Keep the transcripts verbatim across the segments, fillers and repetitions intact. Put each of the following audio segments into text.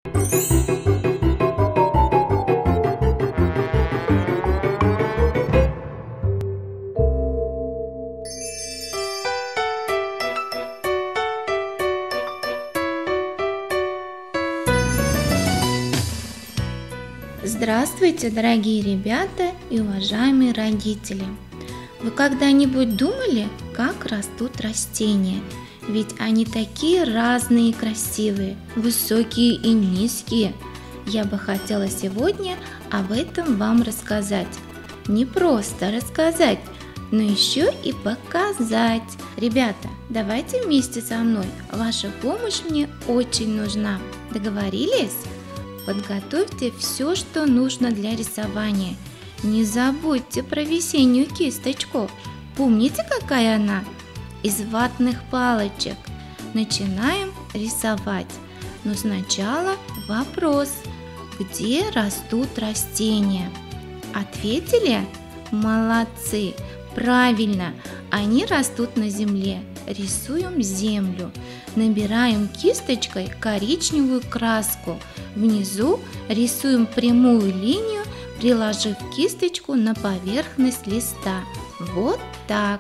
Здравствуйте, дорогие ребята и уважаемые родители! Вы когда-нибудь думали, как растут растения? Ведь они такие разные и красивые, высокие и низкие. Я бы хотела сегодня об этом вам рассказать. Не просто рассказать, но еще и показать. Ребята, давайте вместе со мной. Ваша помощь мне очень нужна. Договорились? Подготовьте все, что нужно для рисования. Не забудьте про весеннюю кисточку. Помните, какая она? Из ватных палочек. Начинаем рисовать. Но сначала вопрос. Где растут растения? Ответили? Молодцы! Правильно! Они растут на земле. Рисуем землю. Набираем кисточкой коричневую краску. Внизу рисуем прямую линию, приложив кисточку на поверхность листа. Вот так.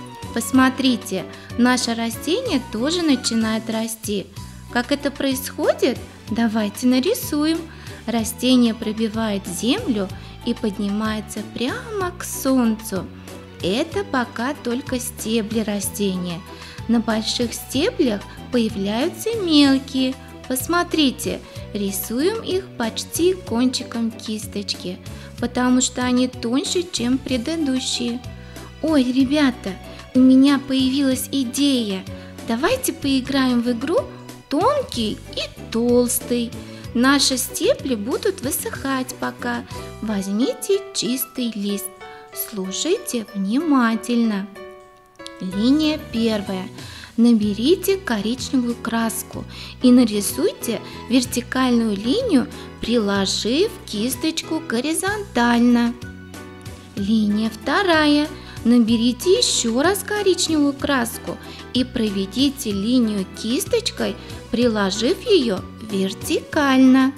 Посмотрите, наше растение тоже начинает расти. Как это происходит? Давайте нарисуем. Растение пробивает землю и поднимается прямо к солнцу. Это пока только стебли растения. На больших стеблях появляются мелкие. Посмотрите, рисуем их почти кончиком кисточки, потому что они тоньше, чем предыдущие. Ой, ребята, у меня появилась идея. Давайте поиграем в игру «Тонкий и толстый». Наши стебли будут высыхать пока. Возьмите чистый лист. Слушайте внимательно. Линия первая. Наберите коричневую краску и нарисуйте вертикальную линию, приложив кисточку горизонтально. Линия вторая. Наберите еще раз коричневую краску и проведите линию кисточкой, приложив ее вертикально.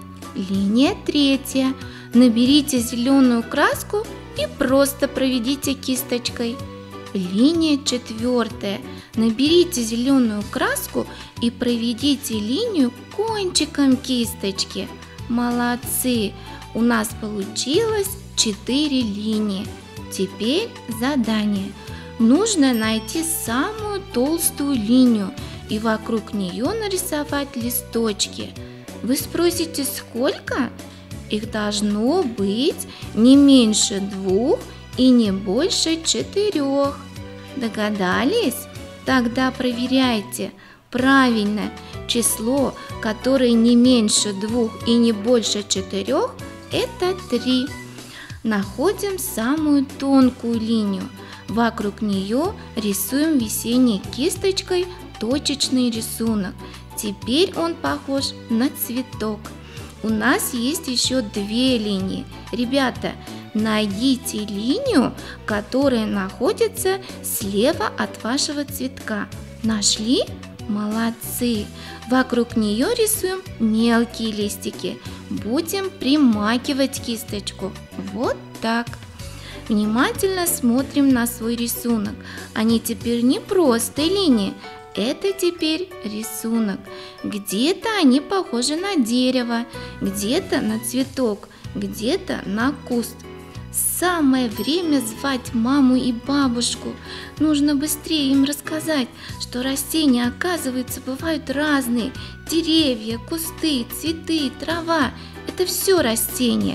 Линия третья. Наберите зеленую краску и просто проведите кисточкой. Линия четвертая. Наберите зеленую краску и проведите линию кончиком кисточки. Молодцы! У нас получилось четыре линии. Теперь задание. Нужно найти самую толстую линию и вокруг нее нарисовать листочки. Вы спросите, сколько? Их должно быть не меньше двух и не больше четырех. Догадались? Тогда проверяйте. Правильно, число, которое не меньше двух и не больше четырех, это три. Находим самую тонкую линию. Вокруг нее рисуем весенней кисточкой точечный рисунок. Теперь он похож на цветок. У нас есть еще две линии. Ребята, найдите линию, которая находится слева от вашего цветка. Нашли? Молодцы! Вокруг нее рисуем мелкие листики. Будем примакивать кисточку. Вот так. Внимательно смотрим на свой рисунок. Они теперь не просто линии. Это теперь рисунок. Где-то они похожи на дерево, где-то на цветок, где-то на куст. Самое время звать маму и бабушку. Нужно быстрее им рассказать, что растения, оказывается, бывают разные. Деревья, кусты, цветы, трава – это все растения.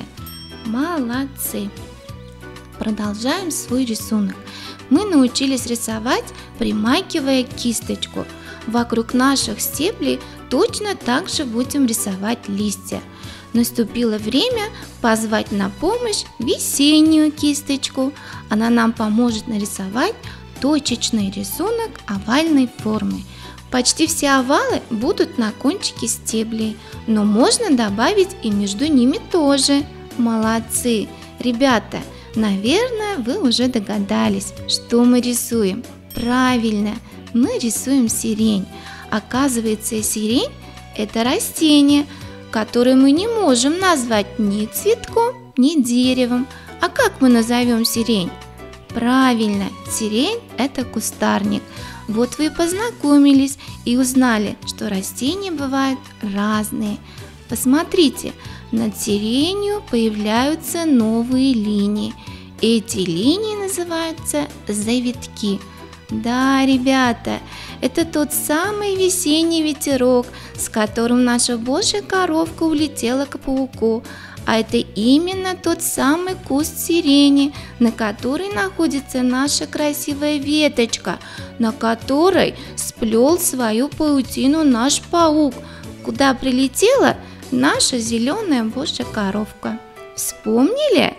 Молодцы! Продолжаем свой рисунок. Мы научились рисовать, примакивая кисточку. Вокруг наших стеблей точно так же будем рисовать листья. Наступило время позвать на помощь весеннюю кисточку. Она нам поможет нарисовать точечный рисунок овальной формы. Почти все овалы будут на кончике стеблей, но можно добавить и между ними тоже. Молодцы! Ребята, наверное, вы уже догадались, что мы рисуем. Правильно, мы рисуем сирень. Оказывается, сирень – это растение. который мы не можем назвать ни цветком, ни деревом. А как мы назовем сирень? Правильно, сирень – это кустарник. Вот вы и познакомились и узнали, что растения бывают разные. Посмотрите, над сиренью появляются новые линии. Эти линии называются завитки. Да, ребята, это тот самый весенний ветерок, с которым наша Божья коровка улетела к пауку. А это именно тот самый куст сирени, на которой находится наша красивая веточка, на которой сплел свою паутину наш паук, куда прилетела наша зеленая Божья коровка. Вспомнили?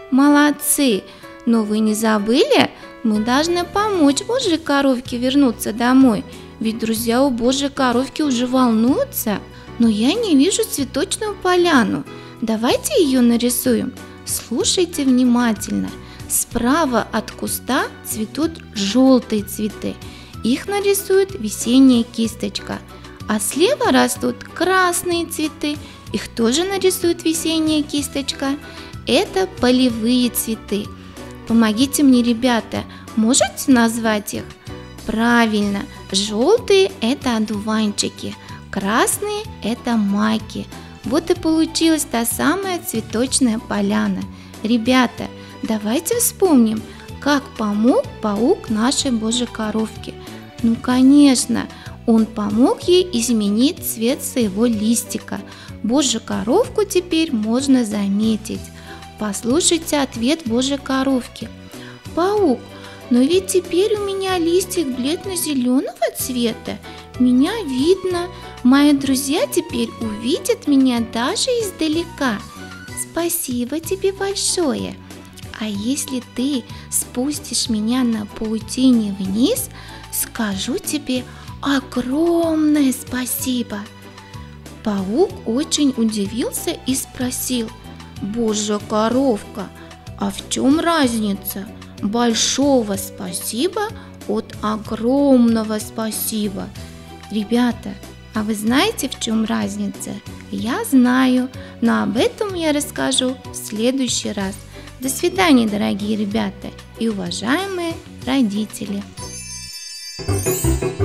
Молодцы! Но вы не забыли? Мы должны помочь Божьей коровке вернуться домой, ведь друзья у Божьей коровки уже волнуются. Но я не вижу цветочную поляну. Давайте ее нарисуем. Слушайте внимательно. Справа от куста цветут желтые цветы. Их нарисует весенняя кисточка. А слева растут красные цветы. Их тоже нарисует весенняя кисточка. Это полевые цветы. Помогите мне, ребята, можете назвать их? Правильно, желтые – это одуванчики, красные – это маки. Вот и получилась та самая цветочная поляна. Ребята, давайте вспомним, как помог паук нашей Божьей коровке. Ну, конечно, он помог ей изменить цвет своего листика. Божью коровку теперь можно заметить. Послушайте ответ Божьей коровки. Паук, но ведь теперь у меня листик бледно-зеленого цвета. Меня видно. Мои друзья теперь увидят меня даже издалека. Спасибо тебе большое. А если ты спустишь меня на паутине вниз, скажу тебе огромное спасибо. Паук очень удивился и спросил: Божья коровка, а в чем разница большого спасибо от огромного спасибо? Ребята, а вы знаете, в чем разница? Я знаю, но об этом я расскажу в следующий раз. До свидания, дорогие ребята и уважаемые родители!